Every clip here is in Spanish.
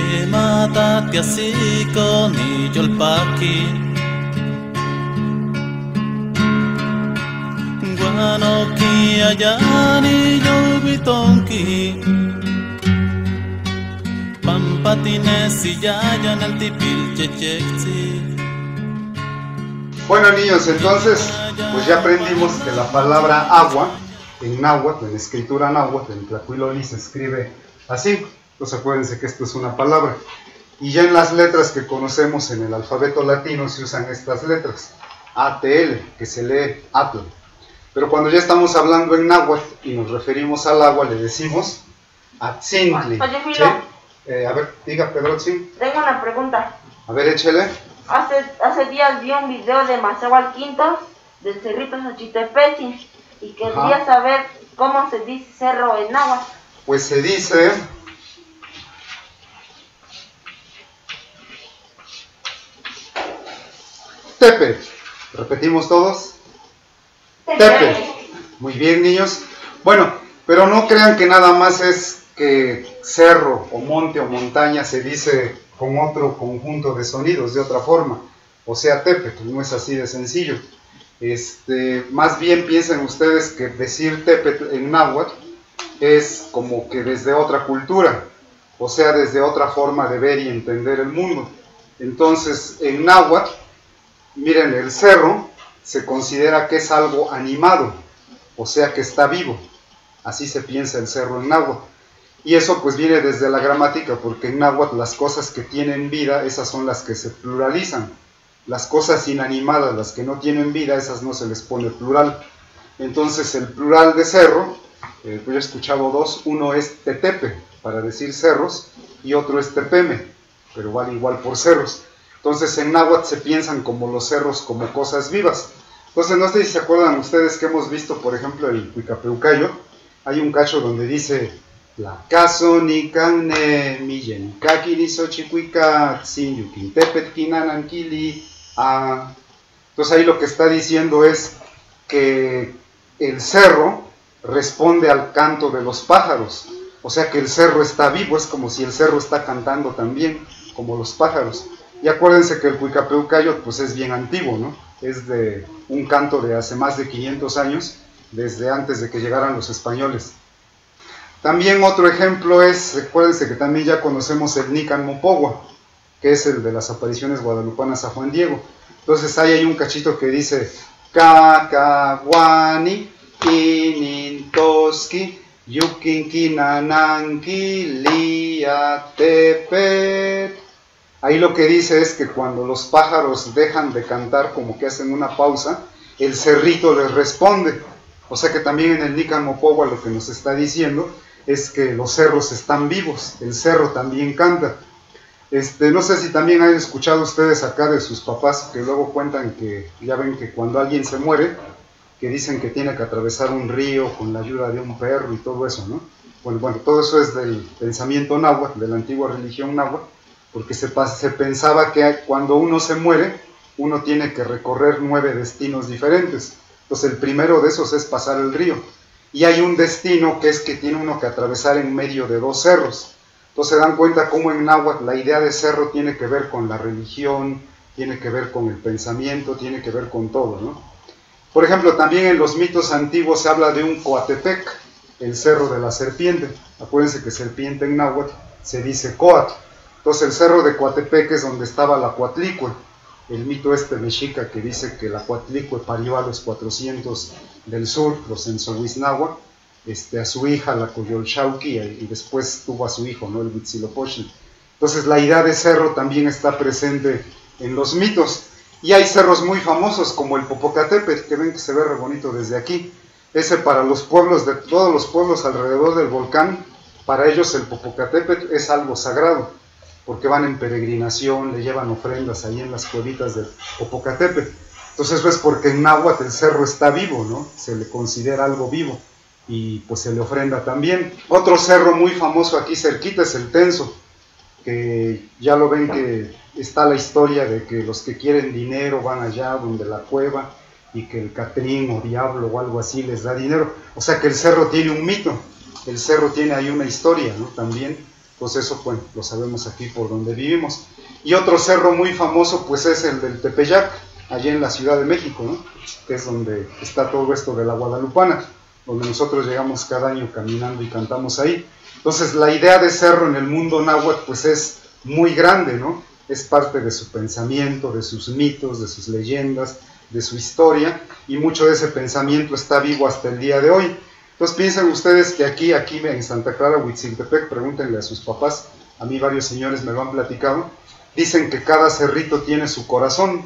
mata así con yolpaki guanoki ayani yolbitonki pampatines y yayan al tipil chechexi. Bueno, niños, entonces pues ya aprendimos que la palabra agua en náhuatl, en escritura náhuatl, en tlacuiloli se escribe así. Entonces acuérdense que esto es una palabra. Y ya en las letras que conocemos en el alfabeto latino se usan estas letras. ATL, que se lee atl. Pero cuando ya estamos hablando en náhuatl y nos referimos al agua, le decimos atzintli. Oye, ¿Sí? Filo. A ver, diga Pedro, ¿sí? Tengo una pregunta. A ver, échele. Hace días vi un video de Mazahual Quinto del Cerrito Xochitepeci y quería saber cómo se dice cerro en náhuatl. Pues se dice tepe. ¿Repetimos todos? Tepe. Muy bien, niños. Bueno, pero no crean que nada más es que cerro o monte o montaña se dice con otro conjunto de sonidos, de otra forma. O sea, tepe, pues no es así de sencillo. Más bien piensen ustedes que decir tepe en náhuatl es como que desde otra cultura, o sea, desde otra forma de ver y entender el mundo. Entonces, en náhuatl, miren, el cerro se considera que es algo animado, o sea, que está vivo. Así se piensa el cerro en náhuatl. Y eso pues viene desde la gramática, porque en náhuatl las cosas que tienen vida, esas son las que se pluralizan. Las cosas inanimadas, las que no tienen vida, esas no se les pone plural. Entonces el plural de cerro, pues yo he escuchado dos, uno es tetepe, para decir cerros, y otro es tepeme, pero vale igual por cerros. Entonces en náhuatl se piensan como los cerros como cosas vivas. Entonces no sé si se acuerdan ustedes que hemos visto, por ejemplo, el Cuicapeucayo, hay un cacho donde dice la caso ni canne millen kaki ni xochicuica sin yukin tepet kinanankili. Entonces ahí lo que está diciendo es que el cerro responde al canto de los pájaros, o sea que el cerro está vivo, es como si el cerro está cantando también, como los pájaros. Y acuérdense que el Cuicapeucayo pues es bien antiguo, ¿no? Es de un canto de hace más de 500 años, desde antes de que llegaran los españoles. También otro ejemplo es, acuérdense que también ya conocemos el Nican Mopogua, que es el de las apariciones guadalupanas a Juan Diego. Entonces ahí hay un cachito que dice Cacahuani, Inintoski, Yukinkinananki, Liatepet. Ahí lo que dice es que cuando los pájaros dejan de cantar, como que hacen una pausa, el cerrito les responde. O sea que también en el Nican Mopogua lo que nos está diciendo es que los cerros están vivos, el cerro también canta. No sé si también han escuchado ustedes acá de sus papás que luego cuentan que, ya ven que cuando alguien se muere, que dicen que tiene que atravesar un río con la ayuda de un perro y todo eso, ¿no? Bueno, todo eso es del pensamiento náhuatl, de la antigua religión náhuatl, porque se pensaba que cuando uno se muere, uno tiene que recorrer 9 destinos diferentes. Entonces el primero de esos es pasar el río. Y hay un destino que es que tiene uno que atravesar en medio de 2 cerros. Entonces se dan cuenta cómo en náhuatl la idea de cerro tiene que ver con la religión, tiene que ver con el pensamiento, tiene que ver con todo, ¿no? Por ejemplo, también en los mitos antiguos se habla de un Coatepec, el cerro de la serpiente. Acuérdense que serpiente en náhuatl se dice Coat. Entonces el cerro de Coatepec es donde estaba la Coatlicue, el mito mexica que dice que la Coatlicue parió a los 400 del sur, los Enzohuiznahua, a su hija, la Coyolxauhqui, y después tuvo a su hijo, ¿no? El Huitzilopochtli. Entonces la idea de cerro también está presente en los mitos. Y hay cerros muy famosos como el Popocatépetl, que ven que se ve re bonito desde aquí. Ese para los pueblos, de todos los pueblos alrededor del volcán, para ellos el Popocatépetl es algo sagrado, porque van en peregrinación, le llevan ofrendas ahí en las cuevitas del Popocatépetl. Entonces eso es porque en náhuatl el cerro está vivo, ¿no? Se le considera algo vivo y pues se le ofrenda también. Otro cerro muy famoso aquí cerquita es el Tenso, que ya lo ven que está la historia de que los que quieren dinero van allá donde la cueva y que el Catrín o Diablo o algo así les da dinero. O sea que el cerro tiene un mito, el cerro tiene ahí una historia, ¿no? También. Pues eso, bueno, lo sabemos aquí por donde vivimos. Y otro cerro muy famoso, pues es el del Tepeyac, allí en la Ciudad de México, ¿no? Que es donde está todo esto de la Guadalupana, donde nosotros llegamos cada año caminando y cantamos ahí. Entonces la idea de cerro en el mundo náhuatl pues es muy grande, ¿no? Es parte de su pensamiento, de sus mitos, de sus leyendas, de su historia, y mucho de ese pensamiento está vivo hasta el día de hoy. Entonces piensen ustedes que aquí en Santa Clara, Huitziltepec, pregúntenle a sus papás, a mí varios señores me lo han platicado, dicen que cada cerrito tiene su corazón,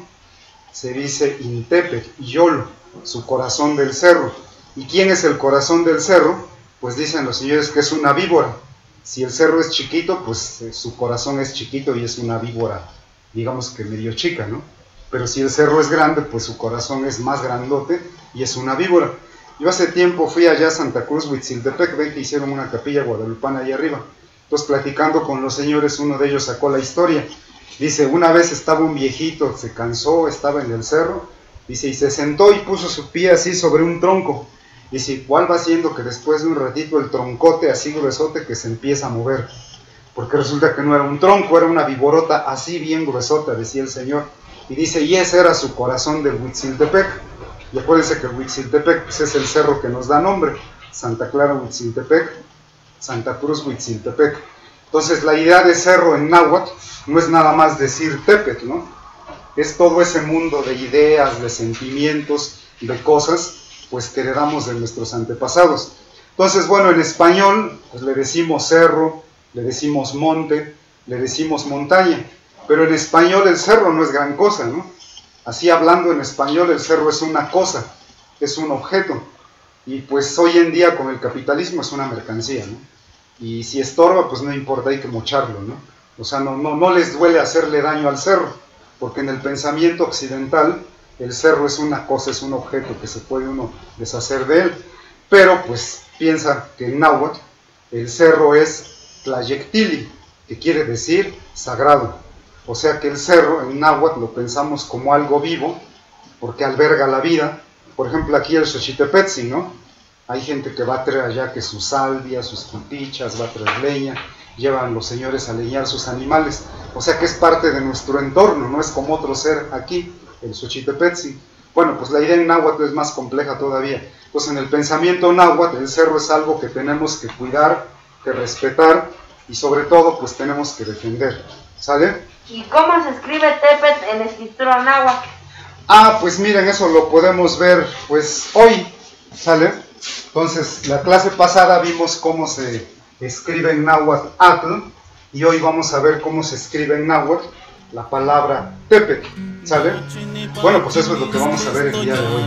se dice Intepec, Yolo, su corazón del cerro. ¿Y quién es el corazón del cerro? Pues dicen los señores que es una víbora. Si el cerro es chiquito, pues su corazón es chiquito y es una víbora, digamos que medio chica, ¿no? Pero si el cerro es grande, pues su corazón es más grandote y es una víbora. Yo hace tiempo fui allá a Santa Cruz, Huitziltepec, ven que hicieron una capilla guadalupana ahí arriba. Entonces platicando con los señores, uno de ellos sacó la historia. Dice, una vez estaba un viejito, se cansó, estaba en el cerro, dice, y se sentó y puso su pie así sobre un tronco. Dice, igual va siendo que después de un ratito el troncote así gruesote que se empieza a mover. Porque resulta que no era un tronco, era una viborota así bien gruesota, decía el señor. Y dice, y ese era su corazón del Huitziltepec. Y acuérdense que el Huitziltepec pues, es el cerro que nos da nombre. Santa Clara Huitziltepec, Santa Cruz Huitziltepec. Entonces la idea de cerro en náhuatl no es nada más decir tepet, ¿no? Es todo ese mundo de ideas, de sentimientos, de cosas, pues que heredamos de nuestros antepasados. Entonces, bueno, en español pues, le decimos cerro, le decimos monte, le decimos montaña, pero en español el cerro no es gran cosa, ¿no? Así hablando en español, el cerro es una cosa, es un objeto, y pues hoy en día con el capitalismo es una mercancía, ¿no? Y si estorba, pues no importa, hay que mocharlo, ¿no? O sea, no les duele hacerle daño al cerro, porque en el pensamiento occidental el cerro es una cosa, es un objeto que se puede uno deshacer de él, pero pues piensa que en náhuatl el cerro es tlayectili, que quiere decir sagrado. O sea que el cerro en náhuatl lo pensamos como algo vivo, porque alberga la vida. Por ejemplo, aquí el Xochitepetzin, ¿no? Hay gente que va a traer allá que sus salvias, sus quipichas, va a traer leña, llevan los señores a leñar sus animales. O sea que es parte de nuestro entorno, no es como otro ser aquí, el Xochitepetzin. Bueno, pues la idea en náhuatl es más compleja todavía. Pues en el pensamiento náhuatl el cerro es algo que tenemos que cuidar, que respetar y sobre todo pues tenemos que defender. ¿Sale? ¿Y cómo se escribe tepet en escritura náhuatl? Ah, pues miren, eso lo podemos ver pues hoy, ¿sale? Entonces, la clase pasada vimos cómo se escribe en náhuatl atl, y hoy vamos a ver cómo se escribe en náhuatl la palabra tepet, ¿sale? Bueno, pues eso es lo que vamos a ver el día de hoy.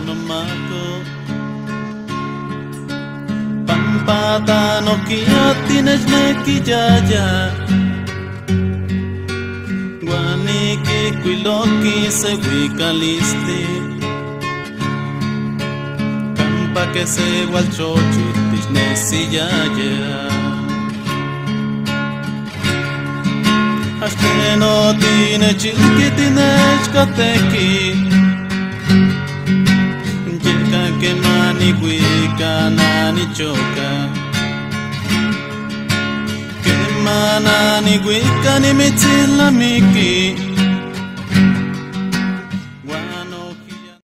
Guaniki kuiloki se huicalisti, campa que se gualchochi tisnesiyaya. Hasta no tiene chilki tinechkateki, yelka que mani huica nani choca. Manani wika ni mitzila miki,